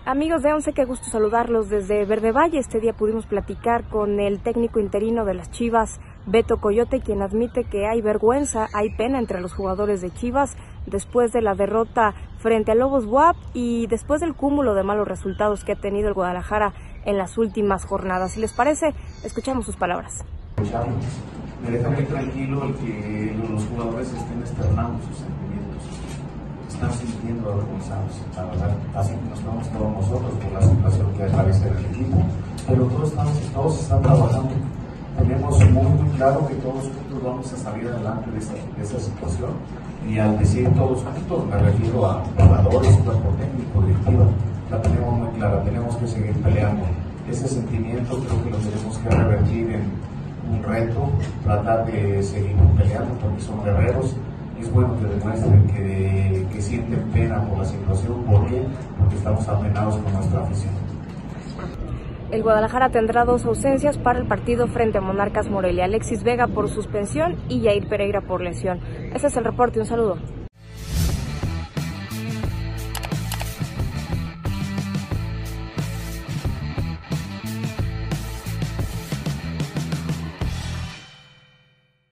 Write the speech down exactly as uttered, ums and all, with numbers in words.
Amigos de Once, qué gusto saludarlos desde Verde Valle. Este día pudimos platicar con el técnico interino de las Chivas, Beto Coyote, quien admite que hay vergüenza, hay pena entre los jugadores de Chivas después de la derrota frente a Lobos B U A P y después del cúmulo de malos resultados que ha tenido el Guadalajara en las últimas jornadas. Si les parece, escuchamos sus palabras. Me deja muy tranquilo el que los jugadores estén externando sus sentimientos, están sintiendo avergonzados, la verdad, así que nos estamos todos nosotros por la situación que aparece en el equipo, pero todos, estamos, todos están trabajando. Tenemos muy, muy claro que todos juntos vamos a salir adelante de esa, de esa situación, y al decir todos juntos me refiero a jugadores, cuerpo técnico, directiva, la tenemos muy clara, tenemos que seguir peleando. Ese sentimiento creo que lo tenemos que revertir en un reto, tratar de seguir peleando porque son guerreros. Es bueno que demuestren que, que sienten pena por la situación. ¿Por qué? Porque estamos apenados con nuestra afición. El Guadalajara tendrá dos ausencias para el partido frente a Monarcas Morelia: Alexis Vega por suspensión y Yair Pereira por lesión. Ese es el reporte, un saludo.